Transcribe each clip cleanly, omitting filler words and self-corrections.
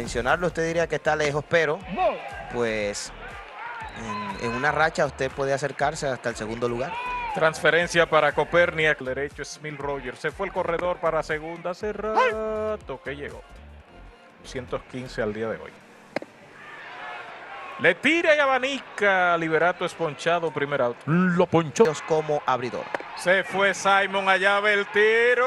mencionarlo usted diría que está lejos, pero pues en una racha usted puede acercarse hasta el segundo lugar. Transferencia para Copernic, el derecho es Smil Rogers. Se fue el corredor para segunda hace rato que llegó. 115 al día de hoy. Le tira y abanica. Liberato es ponchado, primer out. Lo ponchó como abridor. Se fue Simon, allá ve el tiro.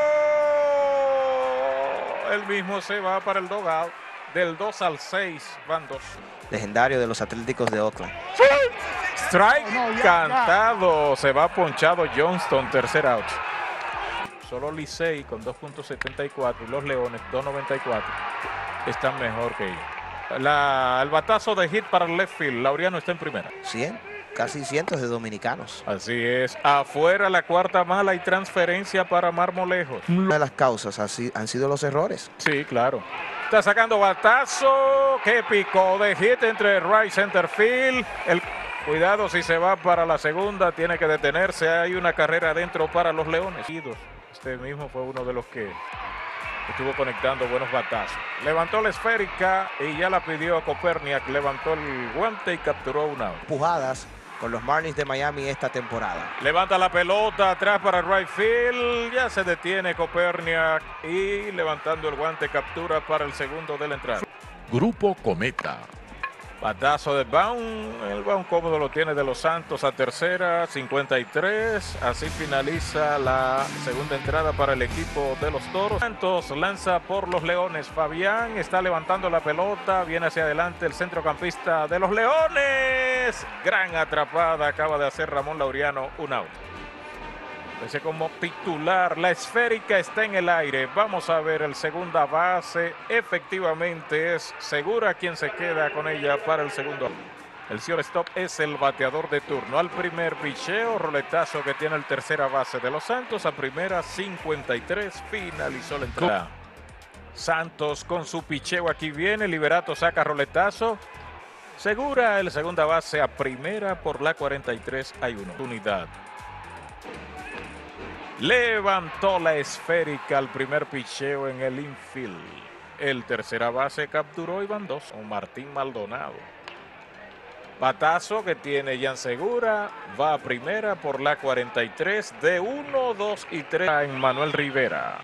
Él mismo se va para el dugout. Del 2 al 6 van 2. Legendario de los Atléticos de Oakland. Strike cantado. Se va ponchado Johnston, tercer out. Solo Licey con 2.74 y los Leones 2.94 están mejor que ellos. El batazo de hit para el left field. Laureano está en primera. 100, casi cientos de dominicanos. Así es. Afuera la cuarta mala y transferencia para Marmolejos. Una de las causas han sido los errores. Sí, claro. Está sacando batazo. Que picó de hit entre right center field. Cuidado si se va para la segunda. Tiene que detenerse. Hay una carrera adentro para los Leones. Este mismo fue uno de los que estuvo conectando buenos batazos. Levantó la esférica y ya la pidió a Copernic. Levantó el guante y capturó una. Empujadas con los Marlins de Miami esta temporada. Levanta la pelota atrás para el right field. Ya se detiene Copernic y levantando el guante captura para el segundo de la entrada. Grupo Cometa. Batazo de Baum. El Baum cómodo lo tiene de los Santos a tercera, 53. Así finaliza la segunda entrada para el equipo de los Toros. Santos lanza por los Leones. Fabián está levantando la pelota. Viene hacia adelante el centrocampista de los Leones. Gran atrapada acaba de hacer Ramón Laureano, un out. Ese como titular, la esférica está en el aire. Vamos a ver el segunda base. Efectivamente es Segura quien se queda con ella para el segundo. El shortstop es el bateador de turno. Al primer picheo, roletazo que tiene el tercera base de los Santos. A primera, 53, finalizó la entrada. Santos con su picheo aquí viene. Liberato saca roletazo. Segura el segunda base a primera por la 43. Hay una unidad. Levantó la esférica al primer picheo en el infield. El tercera base capturó y van 2 con Martín Maldonado. Batazo que tiene Jan Segura. Va a primera por la 43 de 1, 2 y 3 en Manuel Rivera.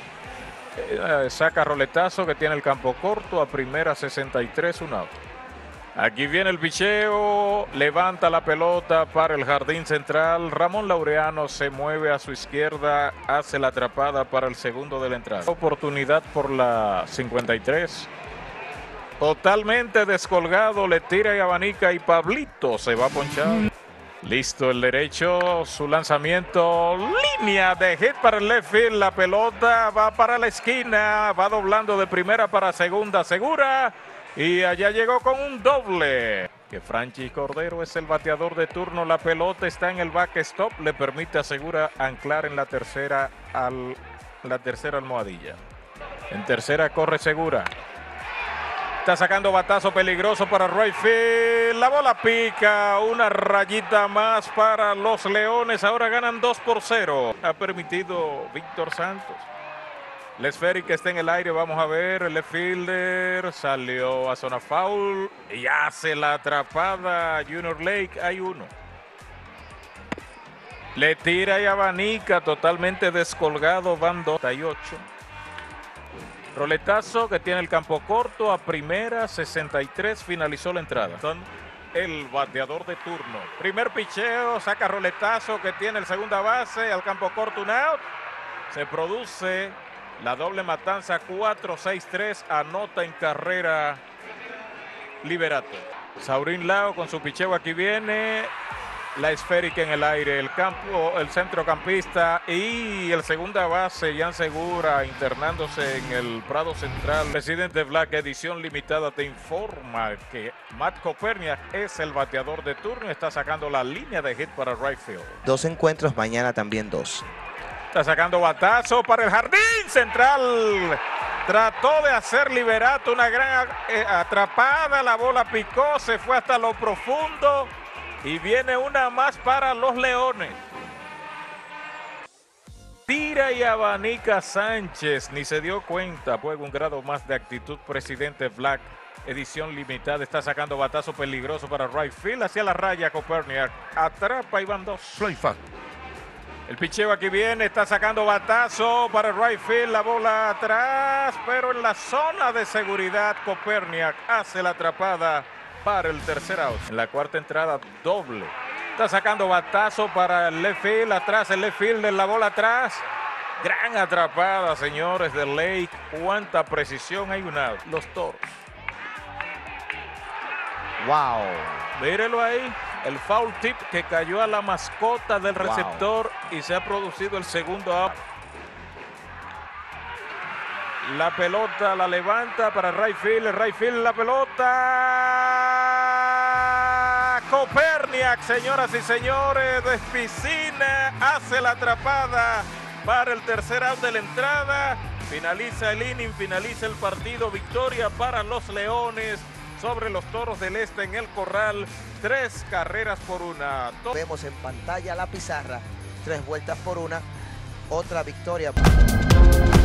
Saca roletazo que tiene el campo corto a primera 63, un out. Aquí viene el picheo, levanta la pelota para el jardín central. Ramón Laureano se mueve a su izquierda, hace la atrapada para el segundo de la entrada. Oportunidad por la 53. Totalmente descolgado, le tira y abanica y Pablito se va a ponchar. Listo el derecho, su lanzamiento, línea de hit para el left field. La pelota va para la esquina, va doblando de primera para segunda, Segura. Y allá llegó con un doble. Que Franchi Cordero es el bateador de turno. La pelota está en el backstop. Le permite a Segura anclar en la tercera almohadilla. En tercera corre Segura. Está sacando batazo peligroso para right field. La bola pica. Una rayita más para los Leones. Ahora ganan 2-0. Ha permitido Víctor Santos. La esférica está en el aire, vamos a ver, el left fielder salió a zona foul y hace la atrapada Junior Lake, hay uno. Le tira y abanica, totalmente descolgado, van 2-8. Roletazo que tiene el campo corto a primera, 63, finalizó la entrada. El bateador de turno. Primer picheo, saca roletazo que tiene el segunda base, al campo corto un out. Se produce la doble matanza 4-6-3, anota en carrera Liberato. Saurín Lao con su picheo aquí viene. La esférica en el aire, el centrocampista y el segunda base, Jan Segura, internándose en el Prado Central. Presidente Black, edición limitada, te informa que Matt Copernic es el bateador de turno y está sacando la línea de hit para right field. 2 encuentros, mañana también 2. Está sacando batazo para el jardín central. Trató de hacer Liberato una gran atrapada. La bola picó, se fue hasta lo profundo. Y viene una más para los Leones. Tira y abanica Sánchez, ni se dio cuenta. Juega un grado más de actitud. Presidente Black, edición limitada. Está sacando batazo peligroso para right field. Hacia la raya Koperniak. Atrapa y van dos. Play Fact. El picheo aquí viene. Está sacando batazo para right field. La bola atrás. Pero en la zona de seguridad Koperniak hace la atrapada para el tercer out. En la cuarta entrada doble. Está sacando batazo para el left field, atrás el left field de la bola atrás. Gran atrapada, señores, de Lake. Cuánta precisión, hay un out. Los Toros. Wow. Mírelo ahí, el foul tip que cayó a la mascota del receptor y se ha producido el segundo out. La pelota la levanta para right field, la pelota. Koperniak, señoras y señores, de piscina, hace la atrapada para el tercer out de la entrada. Finaliza el inning, finaliza el partido. Victoria para los Leones sobre los Toros del Este en el Corral. 3 carreras por 1. Vemos en pantalla la pizarra, 3 vueltas por 1. Otra victoria.